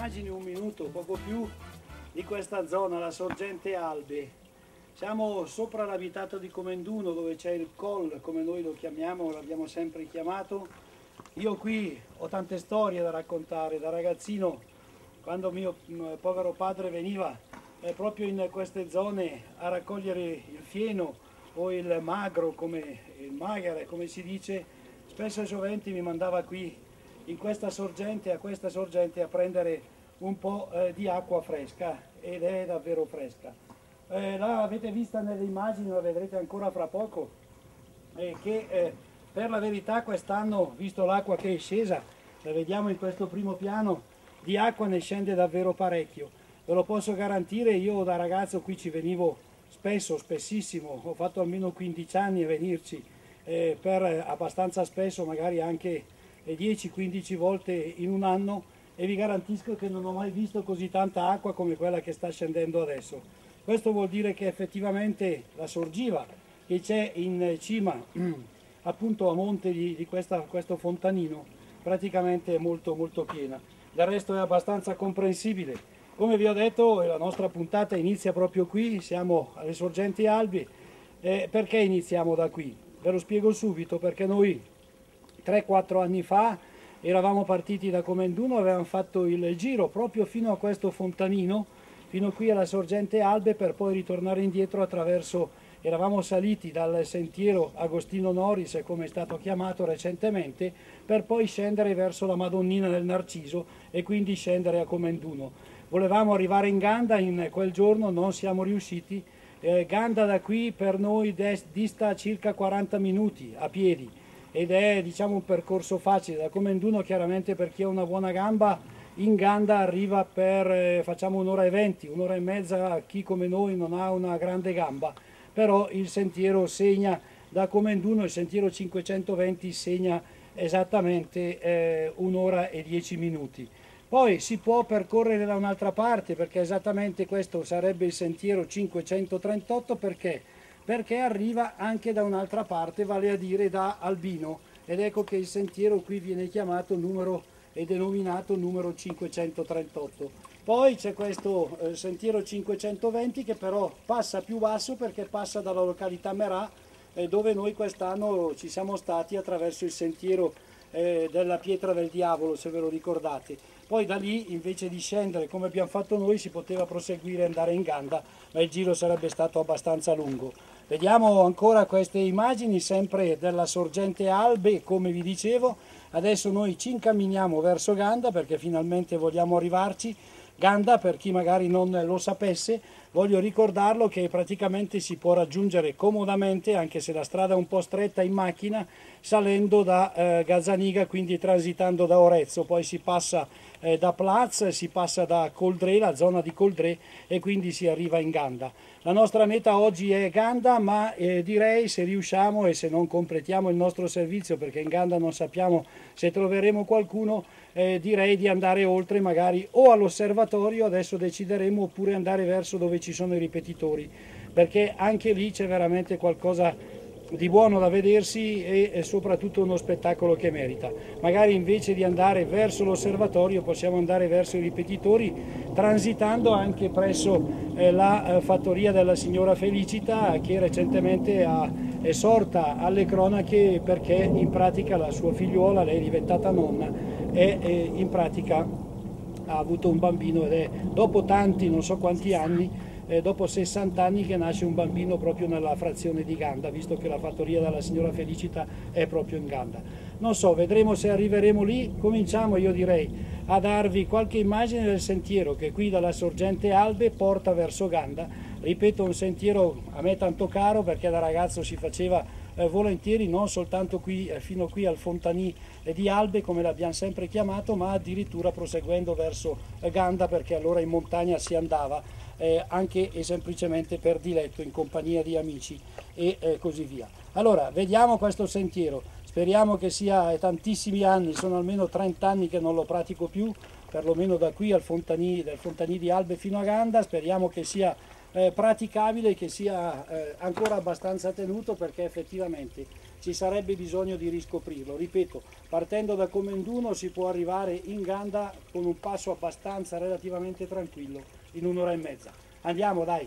immagini un minuto, poco più, di questa zona, la sorgente Albe. Siamo sopra l'abitato di Comenduno, dove c'è il Col, come noi lo chiamiamo, l'abbiamo sempre chiamato. Io qui ho tante storie da raccontare, da ragazzino, quando mio povero padre veniva proprio in queste zone a raccogliere il fieno o il magro, il magare, come si dice, spesso e soventi mi mandava qui in questa sorgente, a questa sorgente, a prendere un po' di acqua fresca, ed è davvero fresca. L'avete vista nelle immagini, la vedrete ancora fra poco, che per la verità quest'anno, visto l'acqua che è scesa, la vediamo in questo primo piano, di acqua ne scende davvero parecchio. Ve lo posso garantire, io da ragazzo qui ci venivo spesso, spessissimo, ho fatto almeno 15 anni a venirci per abbastanza spesso, magari anche 10-15 volte in un anno, e vi garantisco che non ho mai visto così tanta acqua come quella che sta scendendo adesso. Questo vuol dire che effettivamente la sorgiva che c'è in cima appunto a monte di questo fontanino praticamente è molto molto piena. Del resto è abbastanza comprensibile. Come vi ho detto, la nostra puntata inizia proprio qui, siamo alle sorgenti Albe. Perché iniziamo da qui? Ve lo spiego subito, perché noi 3-4 anni fa eravamo partiti da Comenduno, avevamo fatto il giro proprio fino a questo fontanino, fino qui alla sorgente Albe, per poi ritornare indietro eravamo saliti dal sentiero Agostino Noris, come è stato chiamato recentemente, per poi scendere verso la Madonnina del Narciso e quindi scendere a Comenduno. Volevamo arrivare in Ganda in quel giorno, non siamo riusciti. Ganda da qui per noi dista circa 40 minuti a piedi, ed è, diciamo, un percorso facile. Da Comenduno, chiaramente, per chi ha una buona gamba, in Ganda arriva facciamo un'ora e 20, un'ora e mezza a chi come noi non ha una grande gamba, però il sentiero segna, da Comenduno il sentiero 520 segna esattamente un'ora e 10 minuti. Poi si può percorrere da un'altra parte, perché esattamente questo sarebbe il sentiero 538, perché arriva anche da un'altra parte, vale a dire da Albino, ed ecco che il sentiero qui viene chiamato e denominato numero 538. Poi c'è questo sentiero 520 che però passa più basso, perché passa dalla località Merà, dove noi quest'anno ci siamo stati attraverso il sentiero della Pietra del Diavolo, se ve lo ricordate. Poi da lì, invece di scendere come abbiamo fatto noi, si poteva proseguire e andare in Ganda, ma il giro sarebbe stato abbastanza lungo. Vediamo ancora queste immagini sempre della sorgente Albe, come vi dicevo. Adesso noi ci incamminiamo verso Ganda, perché finalmente vogliamo arrivarci. Ganda, per chi magari non lo sapesse, voglio ricordarlo che praticamente si può raggiungere comodamente, anche se la strada è un po' stretta, in macchina, salendo da Gazzaniga, quindi transitando da Orezzo. Poi si passa da Plaz, si passa da Coldré, la zona di Coldré, e quindi si arriva in Ganda. La nostra meta oggi è Ganda, ma direi, se riusciamo e se non completiamo il nostro servizio, perché in Ganda non sappiamo se troveremo qualcuno, direi di andare oltre, magari o all'osservatorio, adesso decideremo, oppure andare verso dove ci sono i ripetitori, perché anche lì c'è veramente qualcosa di buono da vedersi e soprattutto uno spettacolo che merita. Magari invece di andare verso l'osservatorio possiamo andare verso i ripetitori, transitando anche presso la fattoria della signora Felicita, che recentemente è sorta alle cronache perché in pratica la sua figliuola, lei è diventata nonna, e in pratica ha avuto un bambino, ed è dopo tanti, non so quanti anni, dopo 60 anni, che nasce un bambino proprio nella frazione di Ganda, visto che la fattoria della signora Felicita è proprio in Ganda. Non so, vedremo se arriveremo lì. Cominciamo, io direi, a darvi qualche immagine del sentiero che qui dalla sorgente Albe porta verso Ganda. Ripeto, un sentiero a me tanto caro, perché da ragazzo si faceva volentieri, non soltanto qui fino qui al fontanì di Albe, come l'abbiamo sempre chiamato, ma addirittura proseguendo verso Ganda, perché allora in montagna si andava anche e semplicemente per diletto, in compagnia di amici e così via. Allora, vediamo questo sentiero. Speriamo che sia tantissimi anni, sono almeno 30 anni che non lo pratico più, perlomeno da qui al del fontanì di Albe fino a Ganda. Speriamo che sia praticabile, che sia ancora abbastanza tenuto, perché effettivamente ci sarebbe bisogno di riscoprirlo. Ripeto, partendo da Comenduno si può arrivare in Ganda con un passo abbastanza relativamente tranquillo in un'ora e mezza. Andiamo, dai!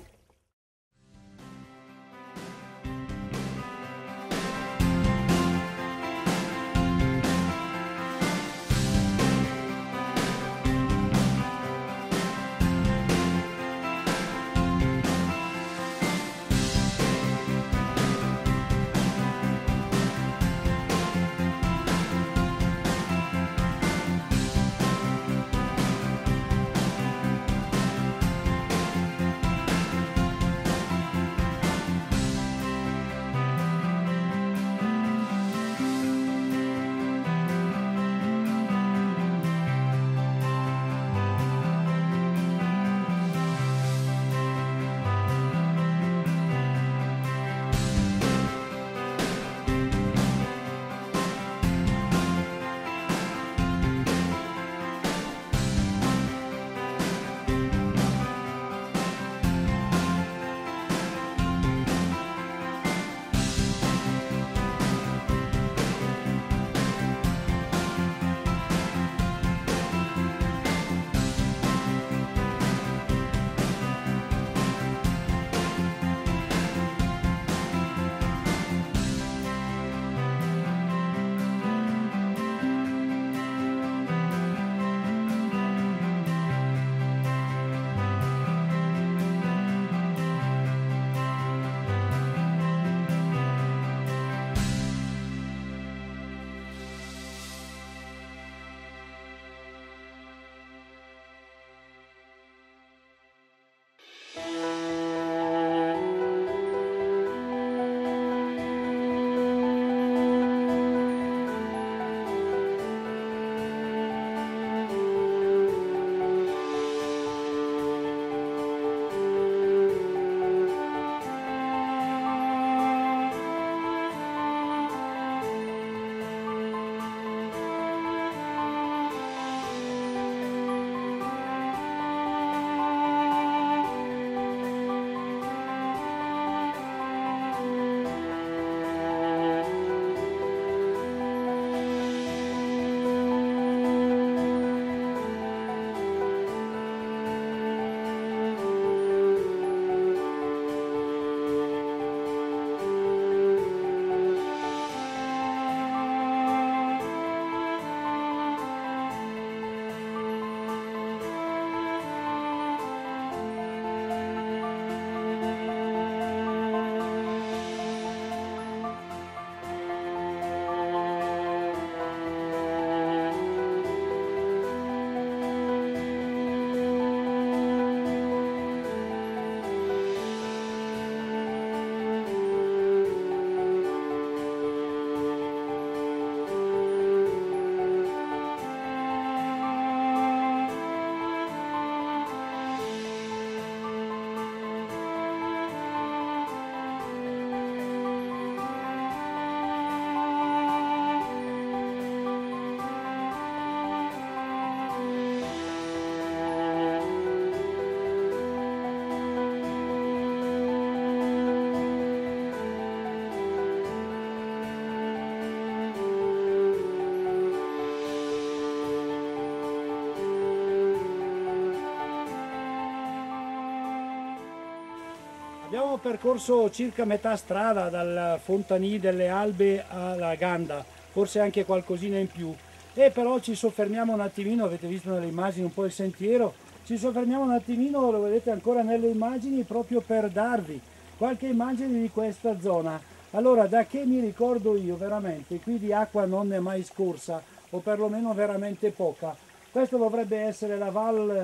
Abbiamo percorso circa metà strada dal Fontanì delle Albe alla Ganda, forse anche qualcosina in più, e però ci soffermiamo un attimino, avete visto nelle immagini un po' il sentiero, ci soffermiamo un attimino, lo vedete ancora nelle immagini, proprio per darvi qualche immagine di questa zona. Allora, da che mi ricordo io veramente, qui di acqua non ne è mai scorsa, o perlomeno veramente poca. Questo dovrebbe essere la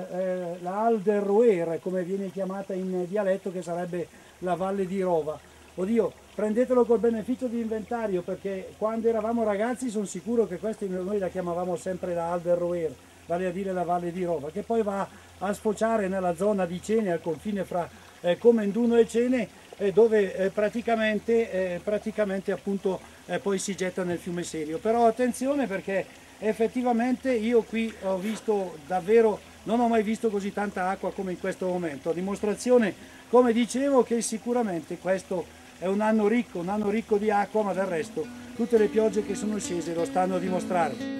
Al del Roer, come viene chiamata in dialetto, che sarebbe la Valle di Rova. Oddio, prendetelo col beneficio di inventario, perché quando eravamo ragazzi sono sicuro che questa noi la chiamavamo sempre la Al del Roer, vale a dire la Valle di Rova, che poi va a sfociare nella zona di Cene, al confine fra Comenduno e Cene, dove praticamente appunto poi si getta nel fiume Serio. Però attenzione, perché effettivamente io qui ho visto davvero, non ho mai visto così tanta acqua come in questo momento, a dimostrazione, come dicevo, che sicuramente questo è un anno ricco di acqua, ma del resto tutte le piogge che sono scese lo stanno a dimostrare.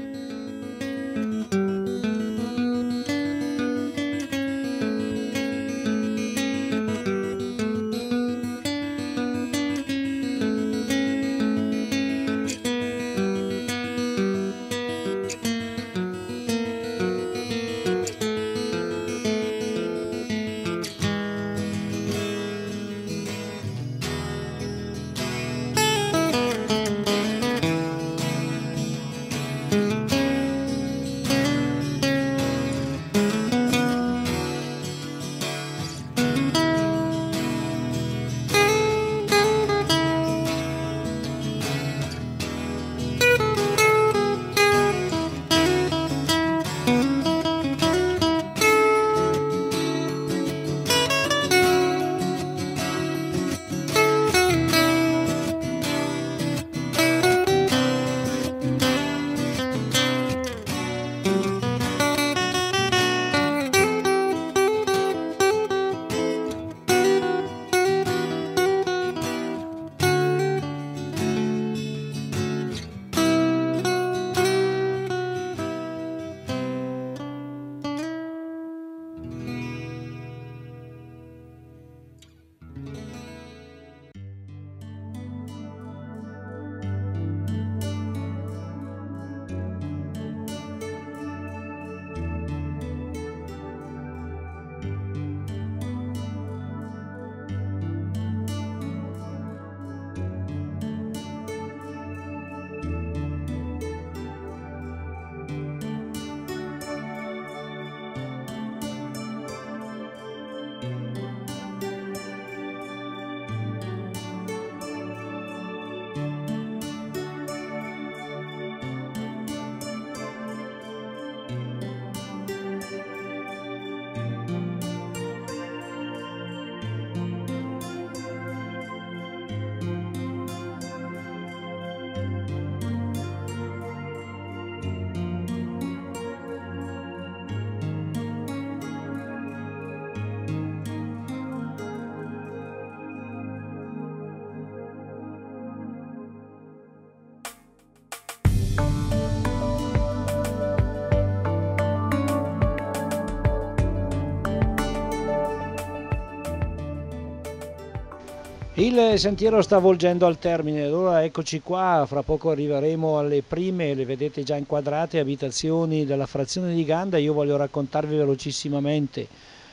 Il sentiero sta volgendo al termine, allora eccoci qua, fra poco arriveremo alle prime, le vedete già inquadrate, abitazioni della frazione di Ganda. Io voglio raccontarvi velocissimamente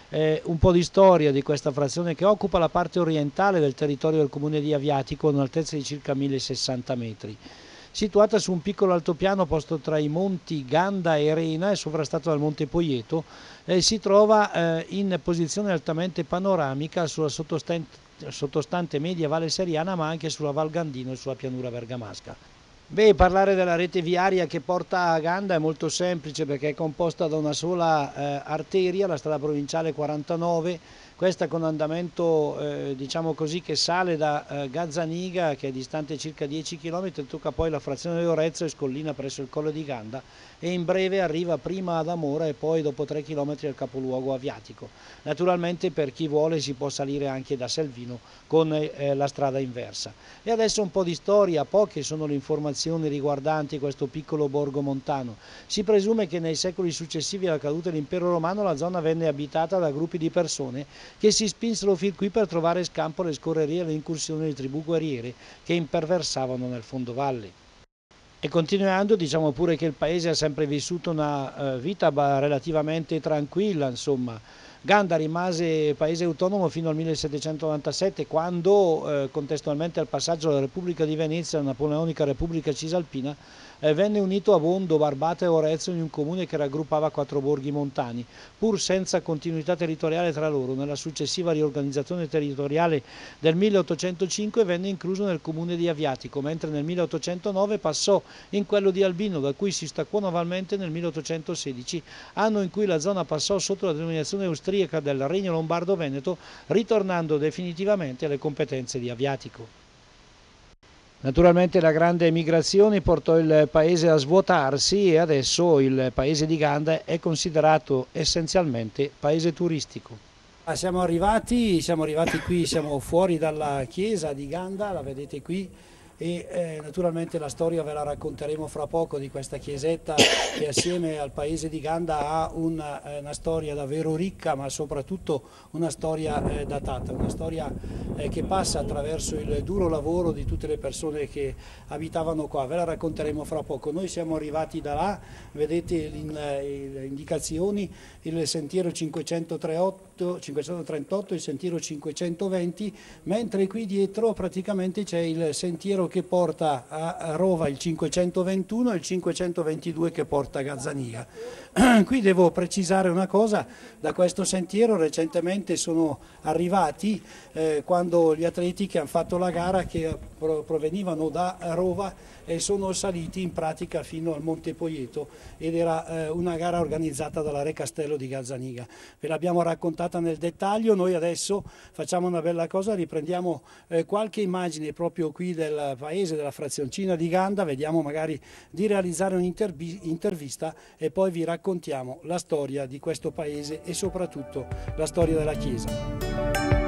un po' di storia di questa frazione che occupa la parte orientale del territorio del comune di Aviatico, a un'altezza di circa 1060 metri. Situata su un piccolo altopiano posto tra i monti Ganda e Rena e sovrastato dal monte Poieto, si trova in posizione altamente panoramica sulla sottostante media Valle Seriana, ma anche sulla Val Gandino e sulla pianura bergamasca. Parlare della rete viaria che porta a Ganda è molto semplice, perché è composta da una sola arteria, la strada provinciale 49, questa con andamento diciamo così, che sale da Gazzaniga, che è distante circa 10 km, tocca poi la frazione di Orezzo e scollina presso il Colle di Ganda, e in breve arriva prima ad Amora e poi dopo 3 km al capoluogo Aviatico. Naturalmente per chi vuole si può salire anche da Selvino con la strada inversa. E adesso un po' di storia, poche sono le informazioni riguardanti questo piccolo borgo montano. Si presume che nei secoli successivi alla caduta dell'impero romano la zona venne abitata da gruppi di persone che si spinsero fin qui per trovare scampo alle scorrerie e alle incursioni di tribù guerriere che imperversavano nel fondovalle. E continuando, diciamo pure che il paese ha sempre vissuto una vita relativamente tranquilla, insomma. Ganda rimase paese autonomo fino al 1797, quando contestualmente al passaggio dalla Repubblica di Venezia alla Napoleonica Repubblica Cisalpina venne unito a Bondo, Barbata e Orezzo in un comune che raggruppava 4 borghi montani, pur senza continuità territoriale tra loro. Nella successiva riorganizzazione territoriale del 1805 venne incluso nel comune di Aviatico, mentre nel 1809 passò in quello di Albino, da cui si staccò navalmente nel 1816, anno in cui la zona passò sotto la denominazione austriaca del Regno Lombardo-Veneto, ritornando definitivamente alle competenze di Aviatico. Naturalmente la grande emigrazione portò il paese a svuotarsi e adesso il paese di Ganda è considerato essenzialmente paese turistico. Siamo arrivati qui, siamo fuori dalla chiesa di Ganda, la vedete qui, e naturalmente la storia ve la racconteremo fra poco di questa chiesetta che assieme al paese di Ganda ha una storia davvero ricca, ma soprattutto una storia datata, una storia che passa attraverso il duro lavoro di tutte le persone che abitavano qua. Ve la racconteremo fra poco. Noi siamo arrivati da là, vedete le indicazioni, il sentiero 538, il sentiero 520, mentre qui dietro praticamente c'è il sentiero che porta a Rova, il 521, e il 522 che porta a Gazzaniga. Qui devo precisare una cosa: da questo sentiero recentemente sono arrivati quando gli atleti che hanno fatto la gara, che provenivano da Rova, e sono saliti in pratica fino al Monte Poieto, ed era una gara organizzata dalla Re Castello di Gazzaniga. Ve l'abbiamo raccontata nel dettaglio. Noi adesso facciamo una bella cosa, riprendiamo qualche immagine proprio qui del paese, della frazioncina di Ganda, vediamo magari di realizzare un'intervista e poi vi raccontiamo la storia di questo paese e soprattutto la storia della chiesa.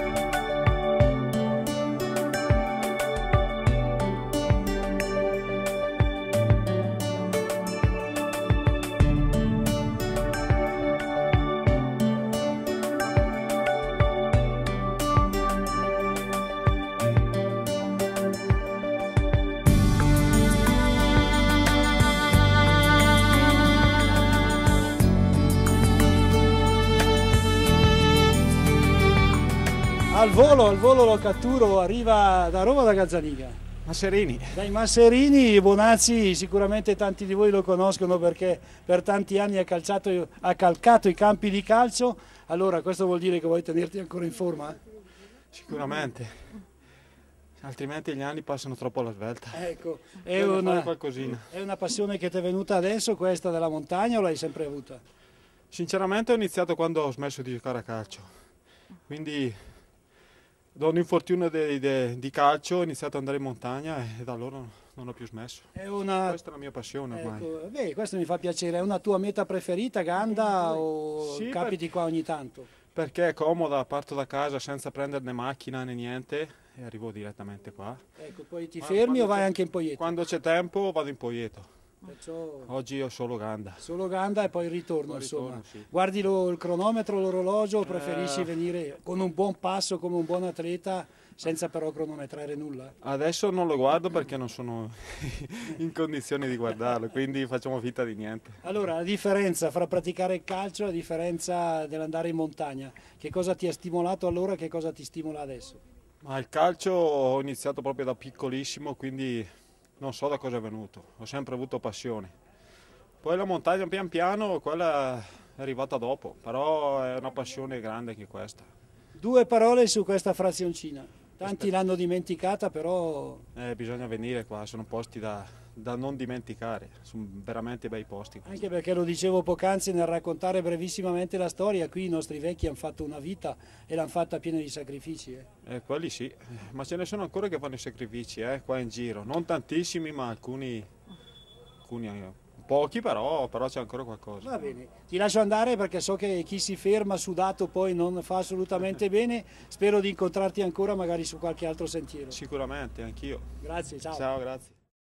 Al volo lo catturo, arriva da Roma o da Gazzaniga? Masserini. Dai Masserini. Bonazzi sicuramente tanti di voi lo conoscono perché per tanti anni ha calcato i campi di calcio. Allora questo vuol dire che vuoi tenerti ancora in forma? Sicuramente, altrimenti gli anni passano troppo alla svelta. Ecco, è una passione che ti è venuta adesso, questa della montagna, o l'hai sempre avuta? Sinceramente ho iniziato quando ho smesso di giocare a calcio, quindi da un infortunio di calcio ho iniziato ad andare in montagna e da allora non ho più smesso. Questa è la mia passione ormai. Ecco, beh, questo mi fa piacere. È una tua meta preferita, Ganda, o sì, capiti qua ogni tanto? Perché è comoda, parto da casa senza prendere né macchina né niente e arrivo direttamente qua. Ecco, poi ti fermi o vai anche in Poieto? Quando c'è tempo vado in Poieto. Perciò... Oggi ho solo Ganda. Solo Ganda e poi il ritorno, insomma. Sì. Guardi il cronometro, l'orologio, o preferisci venire con un buon passo come un buon atleta, senza però cronometrare nulla? Adesso non lo guardo perché non sono in condizioni di guardarlo, quindi facciamo finta di niente. Allora, la differenza fra praticare il calcio e la differenza dell'andare in montagna, che cosa ti ha stimolato allora, che cosa ti stimola adesso? Ma il calcio ho iniziato proprio da piccolissimo, quindi non so da cosa è venuto, ho sempre avuto passione. Poi la montagna pian piano, quella è arrivata dopo, però è una passione grande anche questa. Due parole su questa frazioncina. Tanti l'hanno dimenticata, però... Bisogna venire qua, sono posti da non dimenticare, sono veramente bei posti. Anche perché lo dicevo poc'anzi nel raccontare brevissimamente la storia, qui i nostri vecchi hanno fatto una vita e l'hanno fatta piena di sacrifici. Quelli sì, ma ce ne sono ancora che fanno i sacrifici qua in giro, non tantissimi ma alcuni pochi, però c'è ancora qualcosa. Va bene, ti lascio andare perché so che chi si ferma sudato poi non fa assolutamente bene. Spero di incontrarti ancora magari su qualche altro sentiero. Sicuramente, anch'io. Grazie, ciao. Ciao, grazie.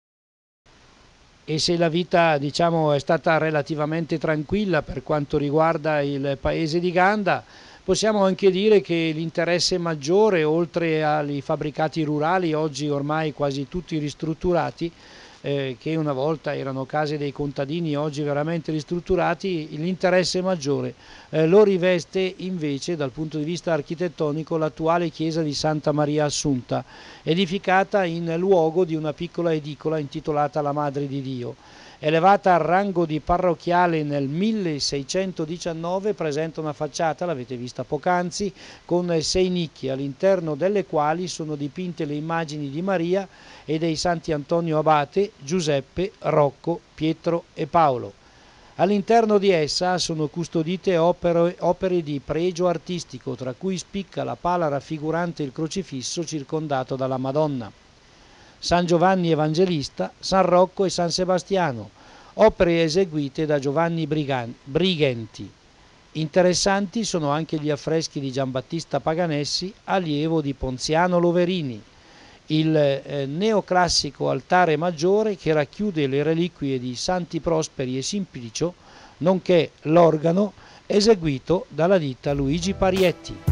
E se la vita, diciamo, è stata relativamente tranquilla per quanto riguarda il paese di Ganda, possiamo anche dire che l'interesse maggiore, oltre ai fabbricati rurali, oggi ormai quasi tutti ristrutturati, che una volta erano case dei contadini, oggi veramente ristrutturati, l'interesse maggiore lo riveste invece dal punto di vista architettonico l'attuale chiesa di Santa Maria Assunta, edificata in luogo di una piccola edicola intitolata La Madre di Dio. Elevata al rango di parrocchiale nel 1619, presenta una facciata, l'avete vista poc'anzi, con 6 nicchie, all'interno delle quali sono dipinte le immagini di Maria e dei santi Antonio Abate, Giuseppe, Rocco, Pietro e Paolo. All'interno di essa sono custodite opere di pregio artistico, tra cui spicca la pala raffigurante il crocifisso circondato dalla Madonna. San Giovanni Evangelista, San Rocco e San Sebastiano, opere eseguite da Giovanni Brighenti. Interessanti sono anche gli affreschi di Giambattista Paganessi, allievo di Ponziano Loverini, il neoclassico altare maggiore che racchiude le reliquie di Santi Prosperi e Simplicio, nonché l'organo eseguito dalla ditta Luigi Parietti.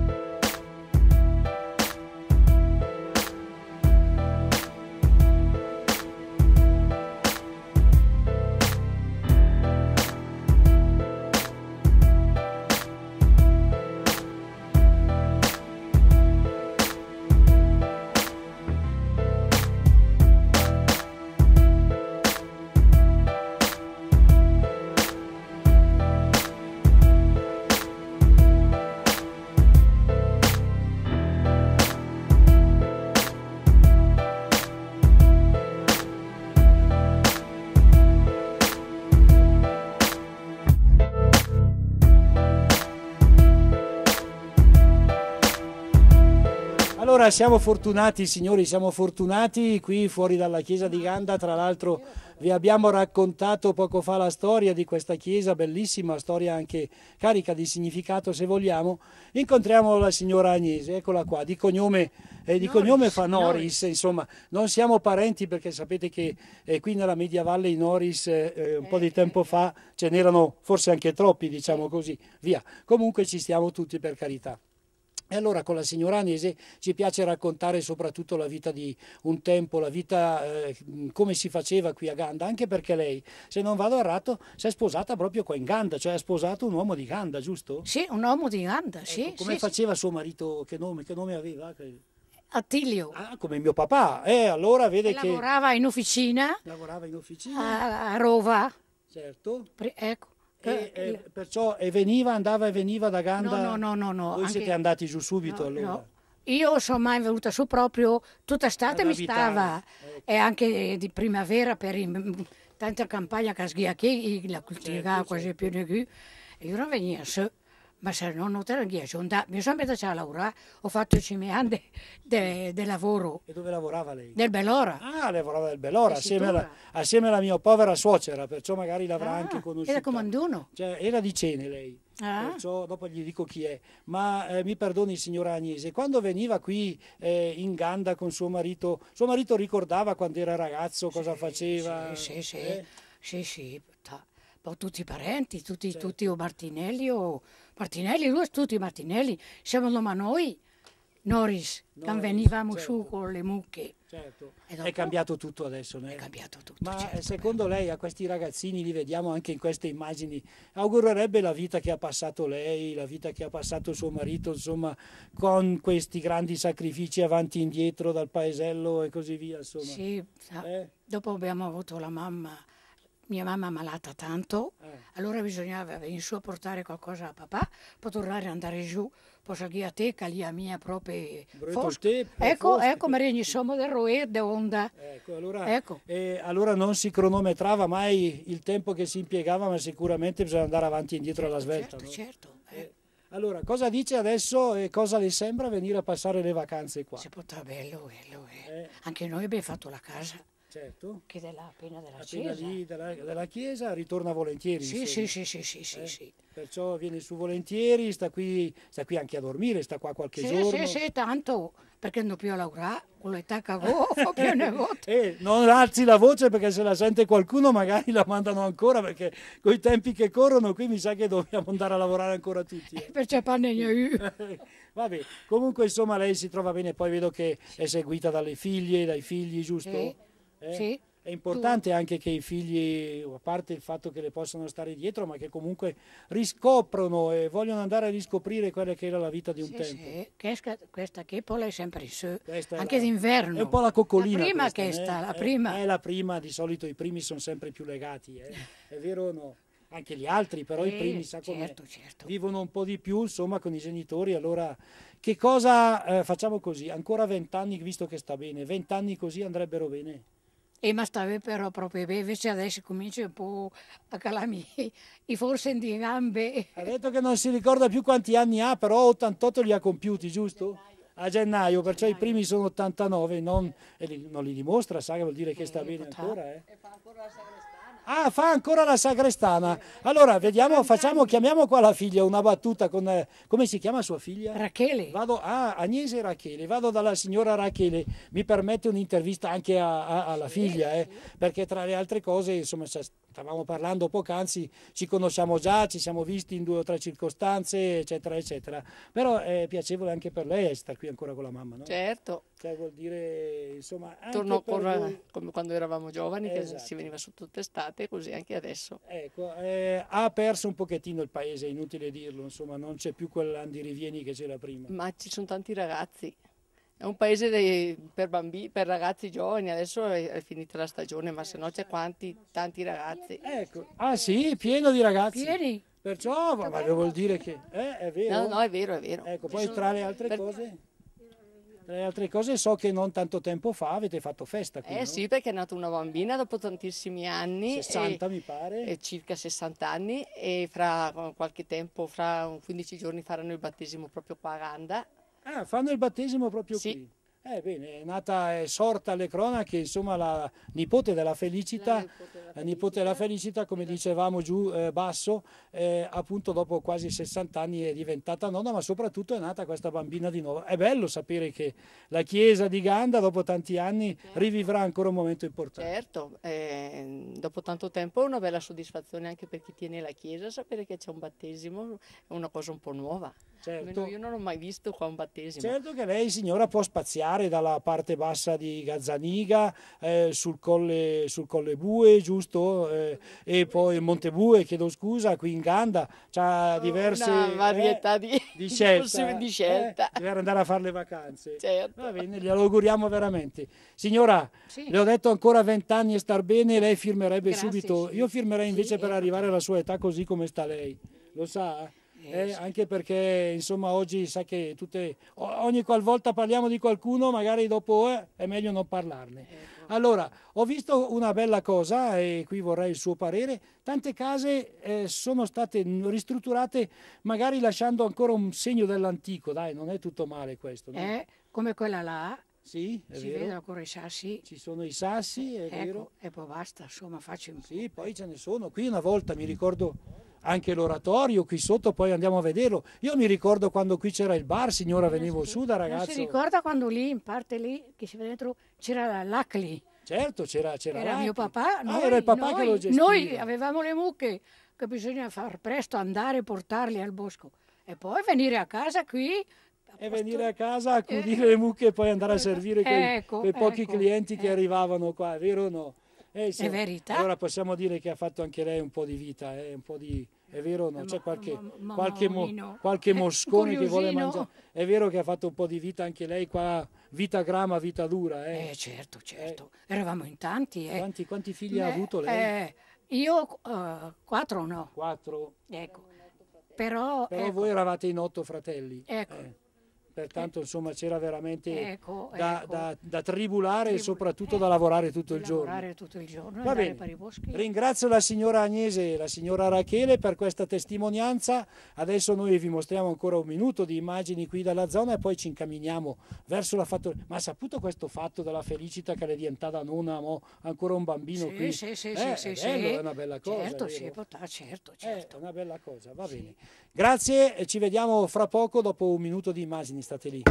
Allora siamo fortunati signori, siamo fortunati qui fuori dalla chiesa di Ganda, tra l'altro vi abbiamo raccontato poco fa la storia di questa chiesa, bellissima, storia anche carica di significato se vogliamo. Incontriamo la signora Agnese, eccola qua, di cognome fa Noris, insomma non siamo parenti perché sapete che qui nella Mediavalle i Noris un po' di tempo fa ce n'erano forse anche troppi, diciamo così, via. Comunque ci stiamo tutti, per carità. E allora con la signora Agnese ci piace raccontare soprattutto la vita di un tempo, la vita come si faceva qui a Ganda, anche perché lei, se non vado errato, si è sposata proprio qua in Ganda, cioè ha sposato un uomo di Ganda, giusto? Sì, un uomo di Ganda, sì. Ecco, come faceva suo marito, che nome aveva? Attilio. Ah, come mio papà, allora vede che... Lavorava in officina. Lavorava in officina. A Rova. Certo. Ecco. Perciò andava e veniva da Ganda? No. Voi siete andati giù subito allora? No. Io sono mai venuta su proprio tutta estate, mi stava, ecco. E anche di primavera per tanta campagna che sghiacchi, la coltivava quasi più di qui, e io non veniva su. Ma se non te la ghiaccio, mi sono messa a lavorare, ho fatto 5 anni di lavoro. E dove lavorava lei? Del Belora. Ah, lavorava del Belora, assieme alla mia povera suocera, perciò magari l'avrà anche conosciuta. Era comanduno. Cioè, era di Cene lei, perciò dopo gli dico chi è. Ma mi perdoni signora Agnese, quando veniva qui in Ganda con suo marito ricordava quando era ragazzo cosa faceva? Sì. Poi tutti i parenti, tutti o Martinelli, lui tutti i Martinelli, siamo noi, Noris, che venivamo su con le mucche. Certo, dopo, è cambiato tutto adesso, È cambiato tutto. Ma certo, secondo lei a questi ragazzini, li vediamo anche in queste immagini, augurerebbe la vita che ha passato lei, la vita che ha passato suo marito, insomma, con questi grandi sacrifici avanti e indietro dal paesello e così via, insomma? Sì, dopo abbiamo avuto mia mamma malata tanto, allora bisognava venire su a portare qualcosa a papà, poi tornare ad andare giù, poi salire a te, che lì a mia propria ecco, ma regni sommo del roer, de onda. Allora non si cronometrava mai il tempo che si impiegava, ma sicuramente bisogna andare avanti e indietro alla svelta. Certo. Allora, cosa dice adesso e cosa le sembra venire a passare le vacanze qua? Si porta bello. Anche noi abbiamo fatto la casa. Certo. Che appena della chiesa. Lì della chiesa ritorna volentieri. Sì. Perciò viene su volentieri, sta qui anche a dormire, sta qua qualche giorno. Sì, tanto, perché non più a lavorare, con l'età che ho, più ne voto. Non alzi la voce perché se la sente qualcuno magari la mandano ancora, perché con i tempi che corrono qui mi sa che dobbiamo andare a lavorare ancora tutti. Perciò panne ne ho io. Vabbè, comunque insomma lei si trova bene, poi vedo che è seguita dai figli, giusto? Sì. È importante anche che i figli, a parte il fatto che le possano stare dietro, ma che comunque riscoprono e vogliono andare a riscoprire quella che era la vita di un tempo. Sì. Questa chepola è sempre su, anche d'inverno. È un po' la coccolina. La prima. È la prima, di solito i primi sono sempre più legati, è vero o no? Anche gli altri, però i primi sa com'è. Certo. Vivono un po' di più, insomma, con i genitori, allora che cosa facciamo così? Ancora 20 anni, visto che sta bene, 20 anni così andrebbero bene? Ma stava però proprio bene, invece adesso comincia un po' a calarmi i forse di gambe. Ha detto che non si ricorda più quanti anni ha, però 88 li ha compiuti, giusto? A gennaio, perciò i primi sono 89, non li dimostra, sa che vuol dire che sta bene ancora. E fa ancora la sagrestana. Ah, fa ancora la sagrestana. Allora, vediamo, chiamiamo qua la figlia, una battuta con... come si chiama sua figlia? Rachele. Agnese Rachele. Vado dalla signora Rachele. Mi permette un'intervista anche alla figlia, perché tra le altre cose, insomma, stavamo parlando poc'anzi, ci conosciamo già, ci siamo visti in 2 o 3 circostanze, eccetera, eccetera. Però è piacevole anche per lei stare qui ancora con la mamma, no? Certo. Cioè, vuol dire, insomma, anche Torno per voi... come quando eravamo giovani, Esatto. che si veniva su tutta estate, così anche adesso. Ecco, ha perso un pochettino il paese, è inutile dirlo, insomma, non c'è più quell'andirivieni che c'era prima. Ma ci sono tanti ragazzi. È un paese per bambini, per ragazzi giovani, adesso è finita la stagione, ma se no c'è tanti ragazzi. Ecco, ah sì, pieno di ragazzi. Pieni. Perciò, ma vuol dire che è vero. No, è vero, è vero. Ecco, poi tra le altre cose so che non tanto tempo fa avete fatto festa qui, no? Sì, perché è nata una bambina dopo tantissimi anni. 60 mi pare. Circa 60 anni, e fra qualche tempo, fra 15 giorni faranno il battesimo proprio qua a Ganda. Ah, fanno il battesimo proprio Sì. qui. Bene, è sorta alle cronache, insomma, la nipote della Felicita, come dicevamo giù basso, appunto dopo quasi 60 anni è diventata nonna, ma soprattutto è nata questa bambina di nuovo. È bello sapere che la chiesa di Ganda dopo tanti anni rivivrà ancora un momento importante. Certo, dopo tanto tempo è una bella soddisfazione anche per chi tiene la chiesa, sapere che c'è un battesimo è una cosa un po' nuova. Certo. Almeno io non ho mai visto qua un battesimo. Certo che lei, signora, può spaziare dalla parte bassa di Gazzaniga, sul colle Bue, giusto? E poi Montebue, chiedo scusa, qui in Ganda, c'ha diverse una varietà di scelta. Per andare a fare le vacanze. Certo. Va bene, glielo auguriamo veramente. Signora, Sì. le ho detto ancora 20 anni e star bene, lei firmerebbe Grazie, subito. sì. Io firmerei invece Sì, per arrivare alla sua età così come sta lei. Lo sa? Anche perché insomma oggi sa che ogni qualvolta parliamo di qualcuno magari dopo è meglio non parlarne. Allora, ho visto una bella cosa e qui vorrei il suo parere: tante case sono state ristrutturate magari lasciando ancora un segno dell'antico, dai, non è tutto male questo, no? Come quella là, Sì, è si vero. vedono ancora i sassi. Ci sono i sassi, è vero. Ecco, e poi basta, insomma, faccio un po'. Sì, poi ce ne sono. Qui una volta mi ricordo anche l'oratorio qui sotto, poi andiamo a vederlo. Io mi ricordo quando qui c'era il bar, signora, venivo su da Non ragazzo. si ricorda quando lì, in parte lì, che si vede dentro, c'era l'Acli. Certo, c'era Era l'Acli. mio papà. Era il papà che lo gestiva. Noi avevamo le mucche, che bisogna far presto andare e portarli al bosco. E poi venire a casa qui. E venire a casa, accudire le mucche e poi andare a servire quei pochi clienti che arrivavano qua, è vero o no? Sì. È verità. Allora possiamo dire che ha fatto anche lei un po' di vita, un po' di... È vero o no? C'è qualche moscone che vuole mangiare. È vero che ha fatto un po' di vita anche lei qua, vita grama, vita dura. Certo. Eravamo in tanti. Quanti figli ha avuto lei? Io 4 no. 4. Ecco. Però voi eravate in 8 fratelli. Ecco. Pertanto insomma c'era veramente Ecco. da tribulare e soprattutto da lavorare tutto il giorno. Lavorare tutto il giorno, Va andare bene. per i boschi. Ringrazio la signora Agnese e la signora Rachele per questa testimonianza. Adesso noi vi mostriamo ancora un minuto di immagini qui dalla zona e poi ci incamminiamo verso la fattoria. Ma ha saputo questo fatto della Felicita che le è diventata nonna, ancora un bambino qui? Sì. È una bella cosa. Certo, vero? certo. È una bella cosa, va bene. Grazie e ci vediamo fra poco dopo un minuto di immagini, state lì.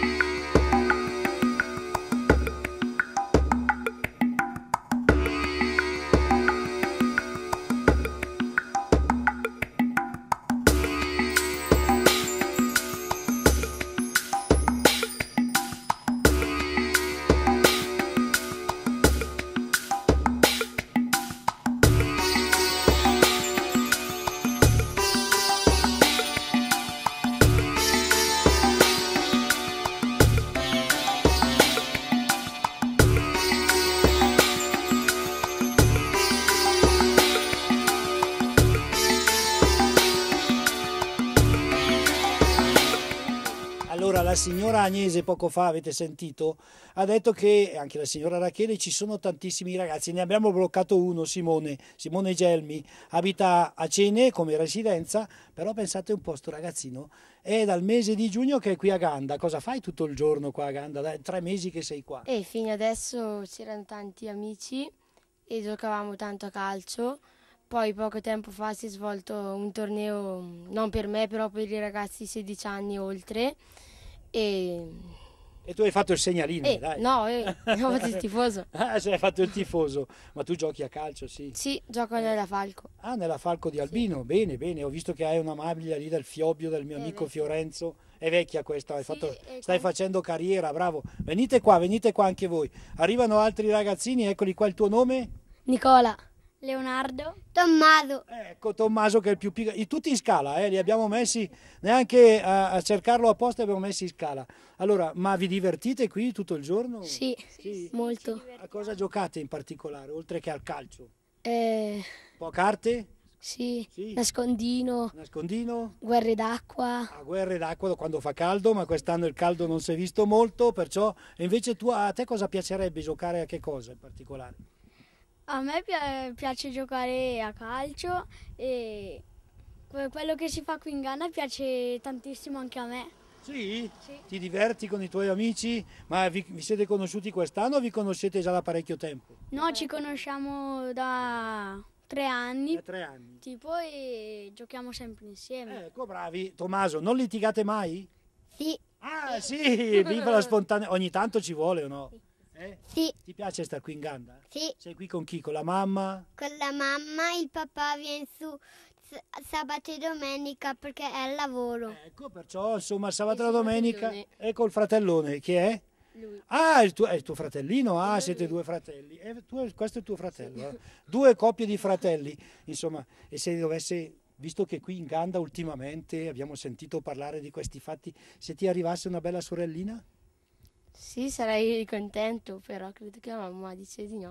Allora, la signora Agnese poco fa, avete sentito, ha detto che, anche la signora Rachele, ci sono tantissimi ragazzi, ne abbiamo bloccato uno, Simone Gelmi, abita a Cene come residenza, però pensate un po', sto ragazzino è dal mese di giugno che è qui a Ganda. Cosa fai tutto il giorno qua a Ganda? 3 mesi che sei qua. E fino adesso c'erano tanti amici e giocavamo tanto a calcio. Poi poco tempo fa si è svolto un torneo, non per me, però per i ragazzi 16 anni e oltre. E tu hai fatto il segnalino, dai. No, ho fatto il tifoso. Ah, hai fatto il tifoso. Ma tu giochi a calcio, sì? Sì, gioco nella Falco. Ah, nella Falco di Albino, sì. Bene, bene. Ho visto che hai una maglia lì del Fiobbio, del mio amico vecchia. Fiorenzo. È vecchia questa, Sì, stai facendo carriera, bravo. Venite qua anche voi. Arrivano altri ragazzini, eccoli qua, il tuo nome? Nicola. Leonardo. Tommaso. Ecco, Tommaso che è il più piccolo. Tutti in scala, li abbiamo messi, neanche a cercarlo apposta abbiamo messi in scala. Allora, ma vi divertite qui tutto il giorno? Sì, molto. A cosa giocate in particolare, oltre che al calcio? Un po' a carte? Sì. Sì. Nascondino. Guerre d'acqua. Guerre d'acqua quando fa caldo, ma quest'anno il caldo non si è visto molto, perciò... E invece a te cosa piacerebbe giocare, a che cosa in particolare? A me piace giocare a calcio e quello che si fa qui in Ghana piace tantissimo anche a me. Sì? Sì. Ti diverti con i tuoi amici? Ma vi siete conosciuti quest'anno o vi conoscete già da parecchio tempo? No, ci conosciamo da 3 anni. Da 3 anni. Tipo, e giochiamo sempre insieme. Ecco, bravi. Tommaso, non litigate mai? Sì. Ah, sì, viva la spontanea. Ogni tanto ci vuole o no? Sì. Ti piace stare qui in Ganda? Sì. Sei qui con chi? Con la mamma? Con la mamma, il papà viene su sabato e domenica perché è al lavoro. Ecco, perciò insomma sabato e il domenica. fratellone. Ecco il fratellone, chi è? Lui. Ah, è il tuo fratellino? Ah, siete due fratelli. Questo è il tuo fratello. Sì. 2 coppie di fratelli, insomma, e se dovesse... Visto che qui in Ganda ultimamente abbiamo sentito parlare di questi fatti, se ti arrivasse una bella sorellina? Sì, sarei contento, però credo che la mamma dice di no.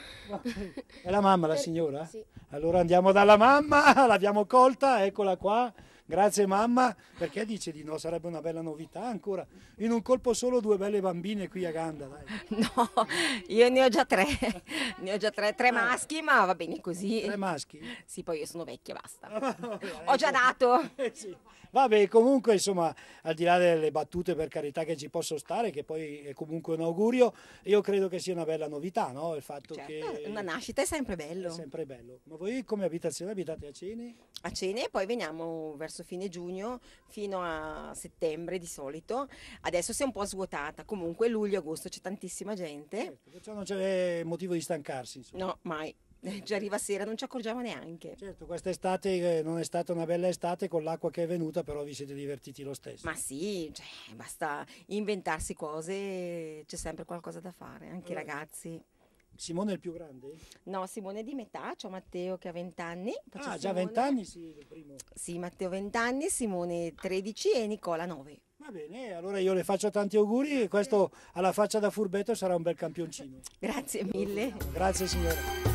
È la mamma la signora? Sì. Allora andiamo dalla mamma, l'abbiamo colta, eccola qua. Grazie mamma, perché dice di no? Sarebbe una bella novità ancora. In un colpo solo 2 belle bambine qui a Ganda, dai. No, io ne ho già 3, ne ho già 3 maschi, ma va bene così. 3 maschi? Sì, poi io sono vecchia, basta. Vabbè, Ho già dato. Sì. Vabbè, comunque insomma, al di là delle battute per carità che ci possono stare, che poi è comunque un augurio, io credo che sia una bella novità, no? Il fatto Certo, che... una nascita è sempre bello. È sempre bello. Ma voi come abitazione abitate a Cene? A Cene, poi veniamo verso fine giugno fino a settembre di solito. Adesso si è un po' svuotata, comunque luglio, agosto c'è tantissima gente. Certo, perciò non c'è motivo di stancarsi, insomma. No, mai. Ci arriva sera, non ci accorgiamo neanche. Certo, quest'estate non è stata una bella estate con l'acqua che è venuta, però vi siete divertiti lo stesso. Ma sì, cioè, basta inventarsi cose, c'è sempre qualcosa da fare, anche i ragazzi. Simone è il più grande? No, Simone è di metà, c'ho Matteo che ha 20 anni. Poi c'è Ah, già Simone. 20 anni? Sì, il primo. Sì, Matteo 20 anni, Simone 13 e Nicola 9. Va bene, allora io le faccio tanti auguri e questo alla faccia da furbetto sarà un bel campioncino. Grazie mille. Grazie signora.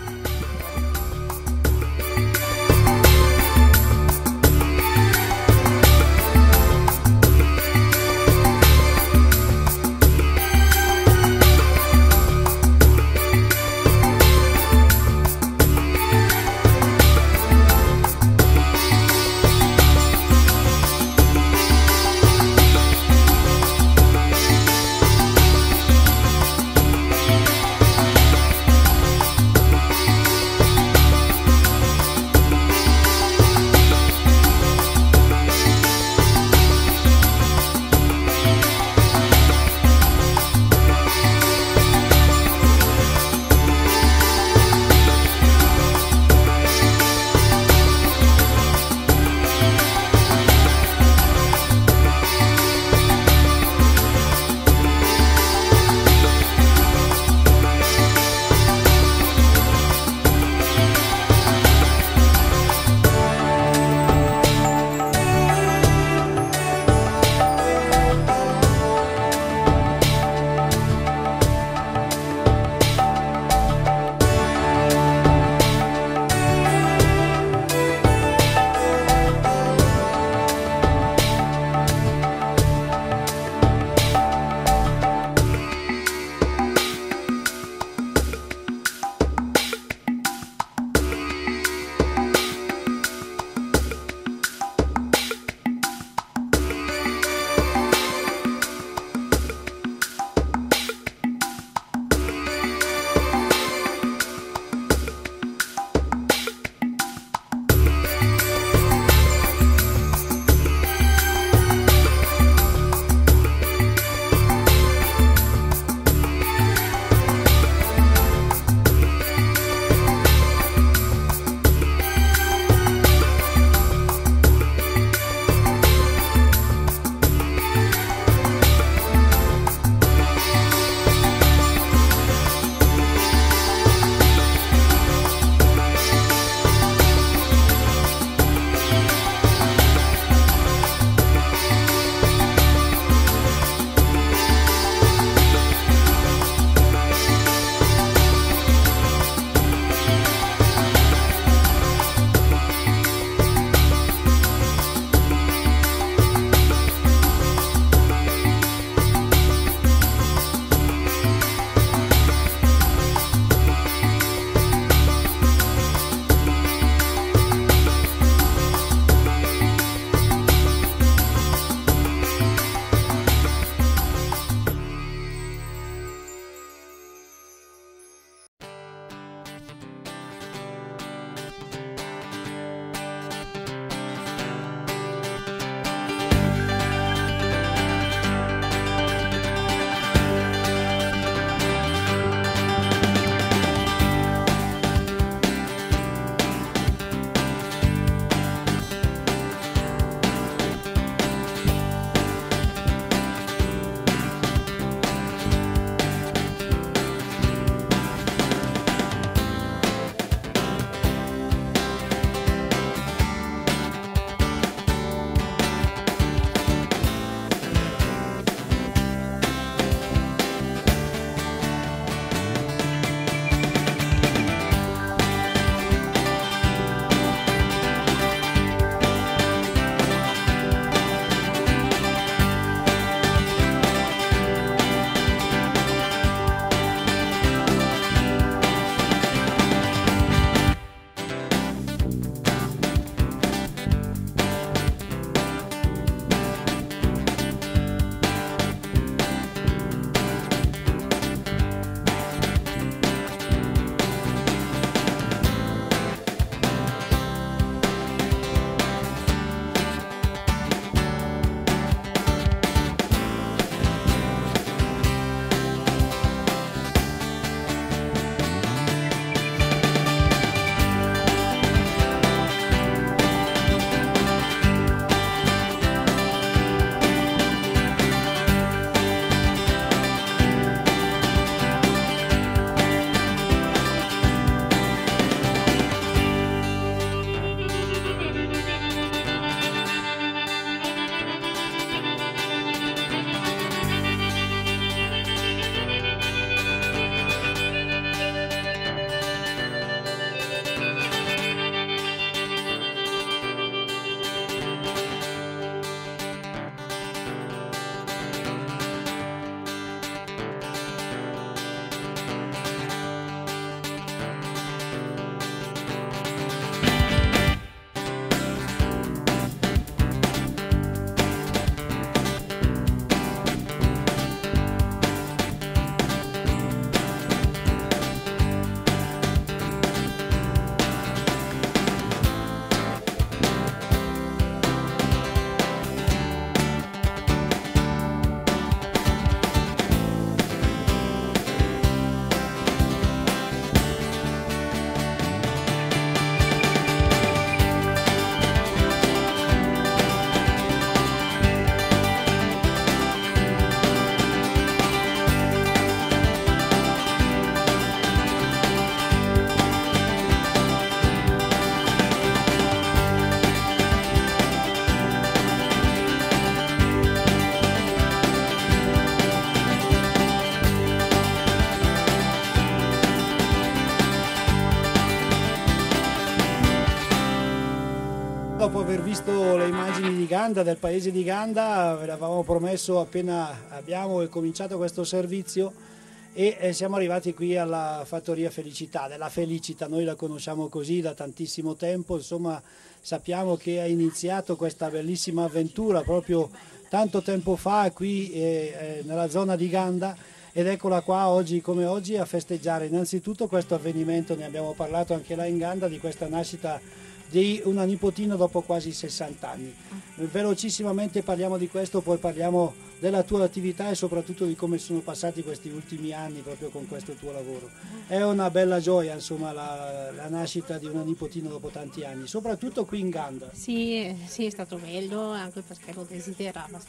vedendo le immagini di Ganda, del paese di Ganda, ve l'avevamo promesso appena abbiamo cominciato questo servizio e siamo arrivati qui alla Fattoria Felicità, della Felicita, noi la conosciamo così da tantissimo tempo, insomma sappiamo che ha iniziato questa bellissima avventura proprio tanto tempo fa qui nella zona di Ganda ed eccola qua oggi come oggi a festeggiare innanzitutto questo avvenimento, ne abbiamo parlato anche là in Ganda, di questa nascita di una nipotina dopo quasi 60 anni. Velocissimamente parliamo di questo, poi parliamo della tua attività e soprattutto di come sono passati questi ultimi anni proprio con questo tuo lavoro. È una bella gioia insomma la nascita di una nipotina dopo tanti anni, soprattutto qui in Ganda. Sì, è stato bello anche perché lo desiderava,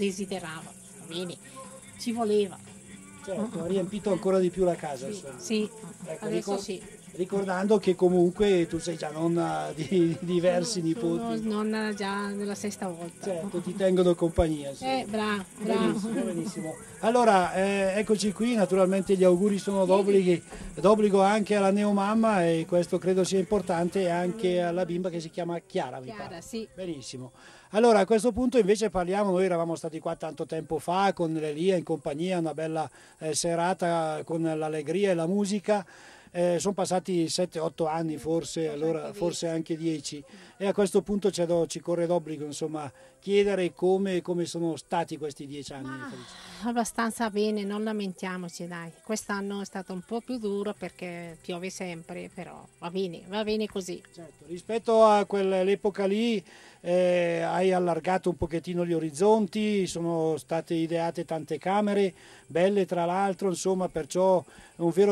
bene, ci voleva. Certo, ha riempito ancora di più la casa. Sì, insomma. sì. Ecco, Adesso sì. Ricordando che comunque tu sei già nonna di diversi nipoti. Sono nonna già della sesta volta. Certo, ti tengono compagnia. Sì. Bravo. Benissimo, benissimo. Allora, eccoci qui, naturalmente gli auguri sono d'obbligo anche alla neomamma e questo credo sia importante anche alla bimba che si chiama Chiara, mi pare. Sì. Benissimo. Allora a questo punto invece parliamo, noi eravamo stati qua tanto tempo fa con l'Elia in compagnia, una bella serata con l'allegria e la musica. Sono passati 7-8 anni forse, allora forse anche 10 e a questo punto ci corre d'obbligo insomma chiedere come sono stati questi 10 anni. Abbastanza bene, non lamentiamoci dai, quest'anno è stato un po' più duro perché piove sempre, però va bene così. Certo, rispetto a quell'epoca lì hai allargato un pochettino gli orizzonti, sono state ideate tante camere, belle tra l'altro, insomma perciò un vero e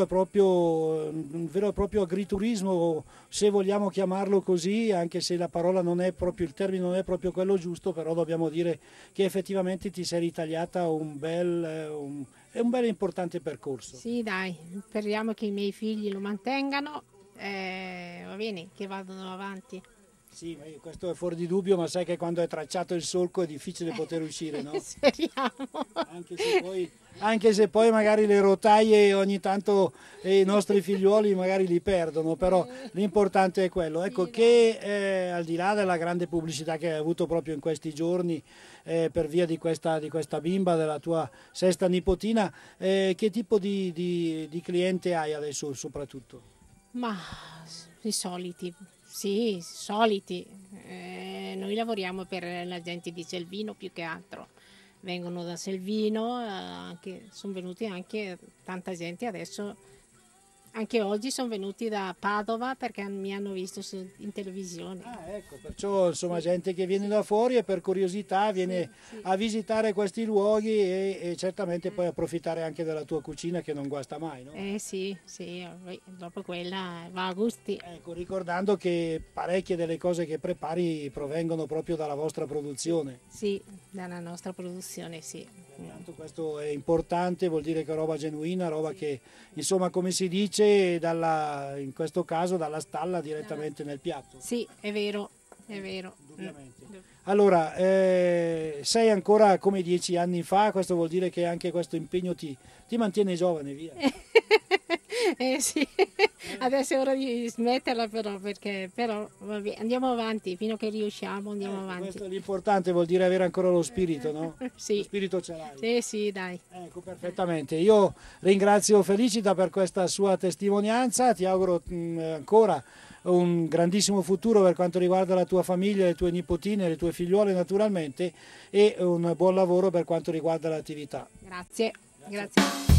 proprio agriturismo, se vogliamo chiamarlo così, anche se la parola non è proprio, il termine non è proprio quello giusto, però dobbiamo dire che effettivamente ti sei ritagliata un bel e importante percorso. Sì dai, speriamo che i miei figli lo mantengano, va bene, che vadano avanti. Sì, questo è fuori di dubbio, ma sai che quando è tracciato il solco è difficile poter uscire, no? Speriamo. Anche se poi magari le rotaie ogni tanto i nostri figliuoli magari li perdono, però l'importante è quello. Ecco che al di là della grande pubblicità che hai avuto proprio in questi giorni per via di questa bimba, della tua sesta nipotina, che tipo di cliente hai adesso soprattutto? Ma i soliti. Sì, soliti. Noi lavoriamo per la gente di Selvino più che altro. Vengono da Selvino, sono venuti anche tanta gente adesso. Anche oggi sono venuti da Padova perché mi hanno visto in televisione. Ah, ecco, perciò insomma gente che viene da fuori e per curiosità viene a visitare questi luoghi e certamente poi approfittare anche della tua cucina che non guasta mai, no? Sì, dopo quella va a gusti. Ecco, ricordando che parecchie delle cose che prepari provengono proprio dalla vostra produzione. Sì, dalla nostra produzione, sì. Pertanto questo è importante, vuol dire che è roba genuina, roba che insomma come si dice in questo caso dalla stalla direttamente nel piatto. Sì, è vero. Indubbiamente. Allora, sei ancora come 10 anni fa, questo vuol dire che anche questo impegno ti mantiene giovane, via. Sì, adesso è ora di smetterla però vabbè, andiamo avanti, fino a che riusciamo andiamo avanti. Questo è l'importante, vuol dire avere ancora lo spirito, no? Sì. Lo spirito ce l'hai. Sì, dai. Ecco, perfettamente. Io ringrazio Felicita per questa sua testimonianza, ti auguro ancora un grandissimo futuro per quanto riguarda la tua famiglia, le tue nipotine, le tue figliuole naturalmente e un buon lavoro per quanto riguarda l'attività. Grazie.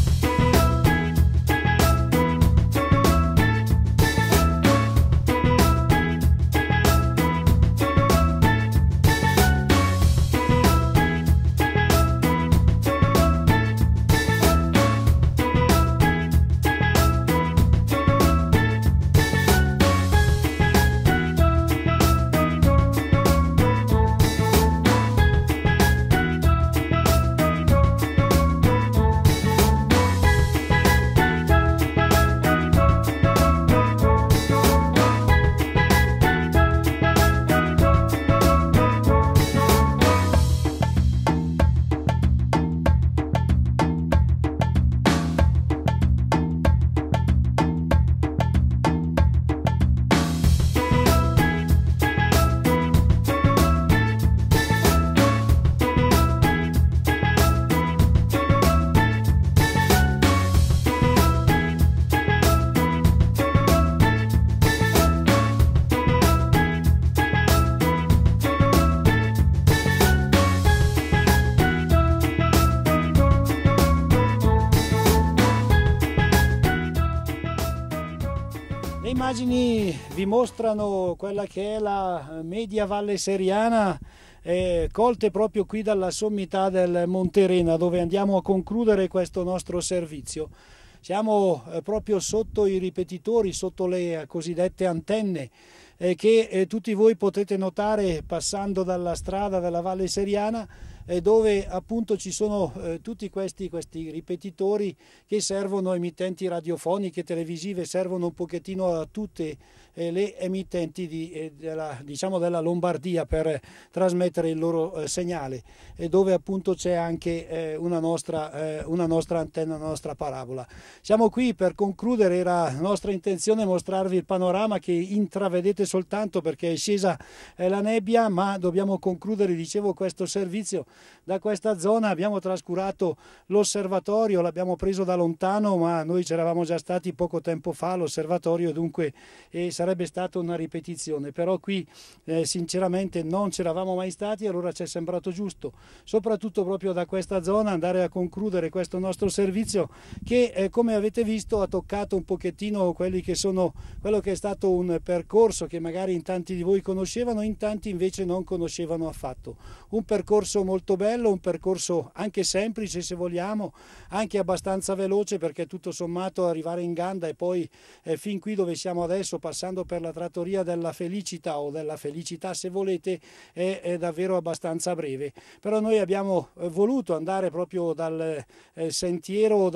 immagini vi mostrano quella che è la media Valle Seriana, colte proprio qui dalla sommità del Monterena, dove andiamo a concludere questo nostro servizio. Siamo proprio sotto i ripetitori, sotto le cosiddette antenne che tutti voi potete notare passando dalla strada della Valle Seriana, dove appunto ci sono tutti questi ripetitori che servono, emittenti radiofoniche, televisive, servono un pochettino a tutte le emittenti della Lombardia per trasmettere il loro segnale, dove appunto c'è anche una nostra antenna, una nostra parabola. Siamo qui per concludere, era nostra intenzione mostrarvi il panorama che intravedete soltanto perché è scesa la nebbia, ma dobbiamo concludere, dicevo, questo servizio. Da questa zona abbiamo trascurato l'osservatorio, l'abbiamo preso da lontano, ma noi c'eravamo già stati poco tempo fa all'osservatorio, dunque sarebbe stata una ripetizione, però qui sinceramente non c'eravamo mai stati, allora ci è sembrato giusto, soprattutto proprio da questa zona, andare a concludere questo nostro servizio che come avete visto ha toccato un pochettino quello che è stato un percorso che magari in tanti di voi conoscevano, in tanti invece non conoscevano affatto. Un percorso molto bello, un percorso anche semplice se vogliamo, anche abbastanza veloce, perché tutto sommato arrivare in Ganda e poi fin qui dove siamo adesso, passando per la trattoria della Felicità o della Felicità se volete, è davvero abbastanza breve. Però noi abbiamo voluto andare proprio dal sentiero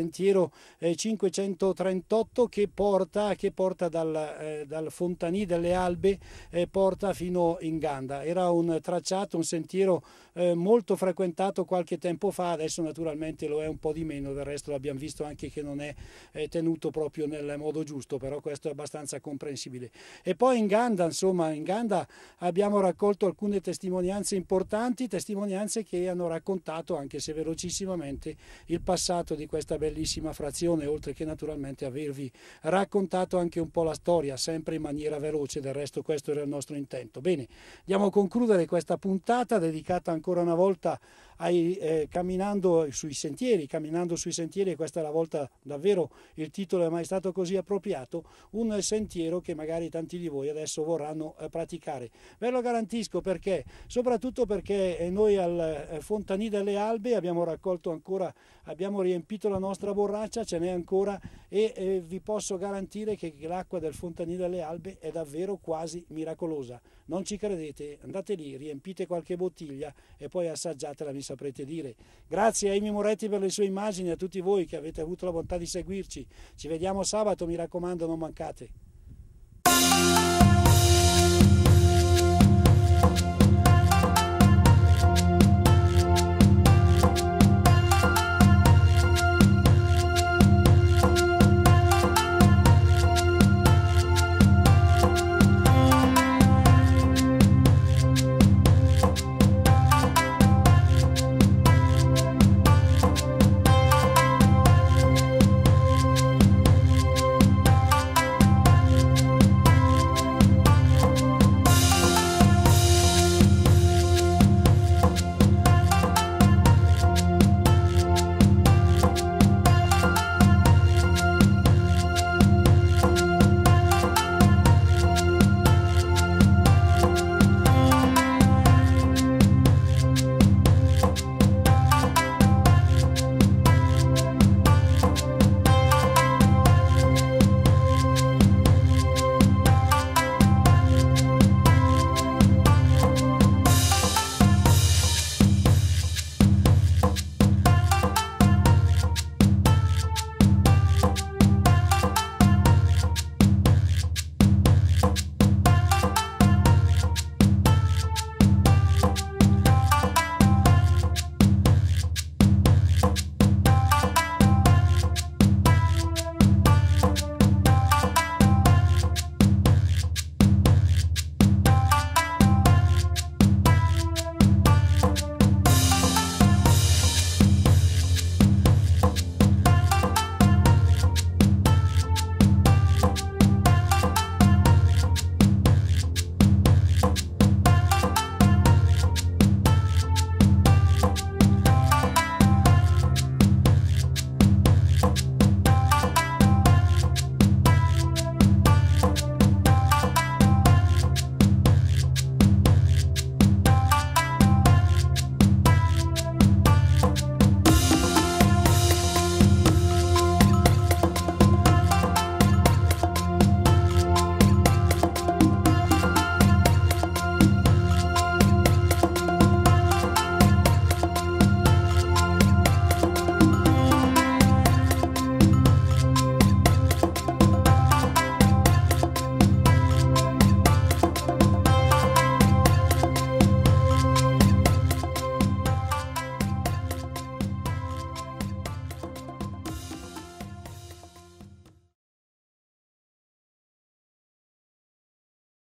538 che porta dal Fontanì delle Albe, porta fino in Ganda. Era un tracciato, un sentiero molto frequentato qualche tempo fa, adesso naturalmente lo è un po' di meno, del resto l'abbiamo visto anche che non è tenuto proprio nel modo giusto, però questo è abbastanza comprensibile. E poi in Ganda abbiamo raccolto alcune testimonianze importanti, testimonianze che hanno raccontato, anche se velocissimamente, il passato di questa bellissima frazione, oltre che naturalmente avervi raccontato anche un po' la storia, sempre in maniera veloce, del resto questo era il nostro intento. Bene, andiamo a concludere questa puntata dedicata ancora una volta camminando sui sentieri, e questa è la volta davvero, il titolo è mai stato così appropriato, un sentiero che magari tanti di voi adesso vorranno praticare. Ve lo garantisco, perché soprattutto perché noi al Fontanì delle Albe abbiamo raccolto ancora, abbiamo riempito la nostra borraccia, ce n'è ancora, e vi posso garantire che l'acqua del Fontanì delle Albe è davvero quasi miracolosa. Non ci credete? Andate lì, riempite qualche bottiglia e poi assaggiatela, mi saprete dire. Grazie a Amy Moretti per le sue immagini, a tutti voi che avete avuto la bontà di seguirci. Ci vediamo sabato, mi raccomando, non mancate.